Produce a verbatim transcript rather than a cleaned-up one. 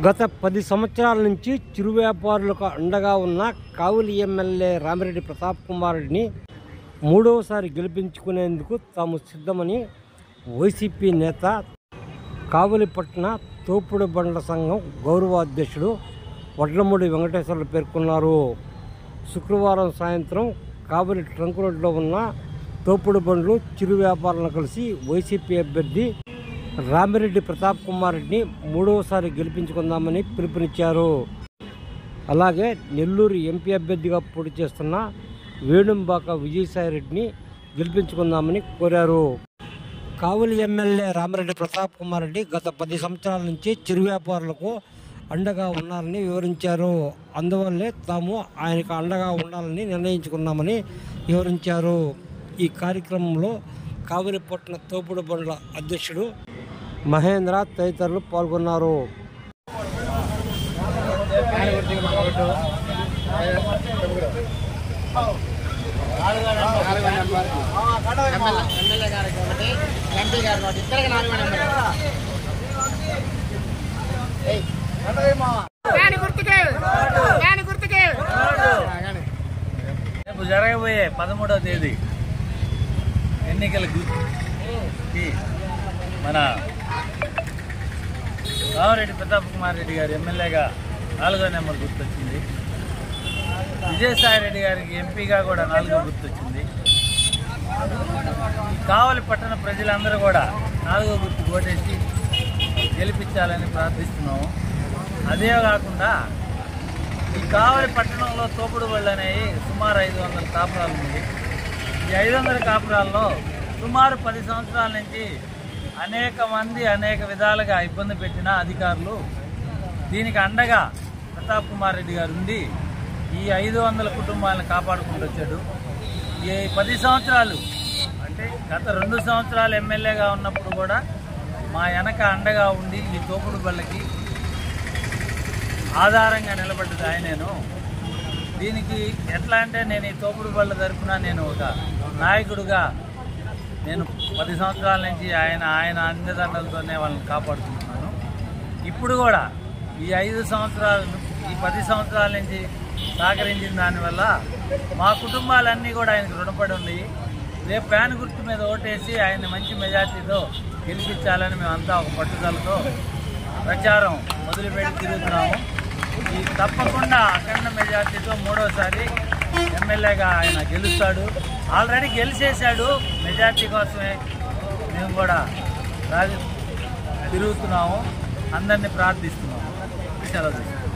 గత పది సంవత్సరాల నుంచి చిరు వ్యాపారులకు అండగా ఉన్న కావలి ఎమ్మెల్యే రామిరెడ్డి ప్రతాప్ కుమార్ రెడ్డిని మూడవసారి గెలిపించుకునేందుకు తాము సిద్ధమని వైసీపీ నేత కావలిపట్న తోపుడు బండ్ల సంఘం గౌరవ అధ్యక్షుడు వడ్లమూడి వెంకటేశ్వర్లు పేర్కొన్నారు. శుక్రవారం సాయంత్రం కావలి ట్రంక్ రోడ్లో ఉన్న తోపుడు బండ్లు చిరు వ్యాపారులను కలిసి వైసీపీ అభ్యర్థి రామిరెడ్డి ప్రతాప్ కుమార్ రెడ్డిని మూడవసారి గెలిపించుకుందామని పిలుపునిచ్చారు. అలాగే నెల్లూరు ఎంపీ అభ్యర్థిగా పోటీ చేస్తున్న వేణుంబాక విజయసాయిరెడ్డిని గెలిపించుకుందామని కోరారు. కావలి ఎమ్మెల్యే రామిరెడ్డి ప్రతాప్ కుమార్ రెడ్డి గత పది సంవత్సరాల నుంచి చిరు వ్యాపారులకు అండగా ఉన్నారని వివరించారు. అందువల్లే తాము ఆయనకు అండగా ఉండాలని నిర్ణయించుకున్నామని వివరించారు. ఈ కార్యక్రమంలో కావలిపట్న తోపుడు బండ్ల అధ్యక్షుడు మహేంద్ర తదితరులు పాల్గొన్నారు. రేపు జరగబోయే పదమూడవ తేదీ ఎన్నికలకు మన రామిరెడ్డి ప్రతాప్ కుమార్ రెడ్డి గారు ఎమ్మెల్యేగా నాలుగో నెంబర్ గుర్తొచ్చింది. విజయసాయిరెడ్డి గారికి ఎంపీగా కూడా నాలుగో గుర్తొచ్చింది. కావలి పట్టణ ప్రజలందరూ కూడా నాలుగో గుర్తు ఓటేసి గెలిపించాలని ప్రార్థిస్తున్నాము. అదే కాకుండా ఈ కావలి పట్టణంలో తోపుడు బళ్ళు అనేవి సుమారు ఐదు వందల కాపురాలు ఉంది. ఈ ఐదు వందల కాపురాల్లో సుమారు పది సంవత్సరాల నుంచి అనేక మంది అనేక విధాలుగా ఇబ్బంది పెట్టిన అధికారులు దీనికి అండగా ప్రతాప్ కుమార్ రెడ్డి గారు ఉండి ఈ ఐదు వందల కుటుంబాలను కాపాడుకుంటూ వచ్చాడు. ఈ పది సంవత్సరాలు అంటే గత రెండు సంవత్సరాలు ఎమ్మెల్యేగా ఉన్నప్పుడు కూడా మా వెనక అండగా ఉండి ఈ తోపుడు బళ్ళకి ఆధారంగా నిలబడ్డది ఆయనేను. దీనికి ఎట్లా అంటే నేను ఈ తోపుడు బళ్ళ తరఫున నేను ఒక నాయకుడిగా నేను పది సంవత్సరాల నుంచి ఆయన ఆయన అండదండలతోనే వాళ్ళని కాపాడుకుంటున్నాను. ఇప్పుడు కూడా ఈ ఐదు సంవత్సరాలు ఈ పది సంవత్సరాల నుంచి సహకరించిన దానివల్ల మా కుటుంబాలన్నీ కూడా ఆయనకు రుణపడి ఉన్నాయి. రేపు ఫ్యాన్ గుర్తు మీద ఓటేసి ఆయన మంచి మెజార్టీతో గెలిపించాలని మేమంతా ఒక పట్టుదలతో ప్రచారం మొదలుపెట్టి తిరుగుతున్నాము. ఈ తప్పకుండా అఖండ మెజార్టీతో మూడోసారి ఎమ్మెల్యేగా ఆయన గెలుస్తాడు. ఆల్రెడీ గెలిచేశాడు. మెజార్టీ కోసమే మేము కూడా రాజు తిరుగుతున్నాము. అందరినీ ప్రార్థిస్తున్నాము. సెలవు.